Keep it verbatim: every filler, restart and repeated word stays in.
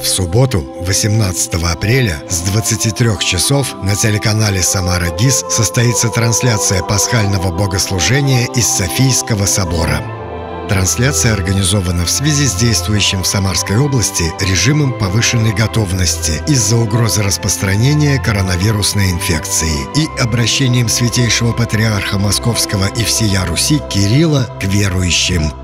В субботу, восемнадцатого апреля, с двадцати трёх часов на телеканале «Самара ГИС» состоится трансляция пасхального богослужения из Софийского собора. Трансляция организована в связи с действующим в Самарской области режимом повышенной готовности из-за угрозы распространения коронавирусной инфекции и обращением Святейшего Патриарха Московского и всея Руси Кирилла к верующим.